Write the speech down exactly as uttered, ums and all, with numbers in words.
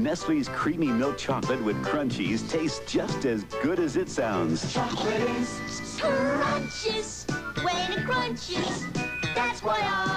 Nestle's creamy milk chocolate with crunchies tastes just as good as it sounds. Chocolate is Scrumptious when it crunches. That's why I